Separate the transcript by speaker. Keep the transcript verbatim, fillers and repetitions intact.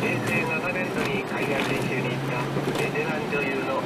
Speaker 1: 平成ななねん度に海外練習に行ったベテラン女優の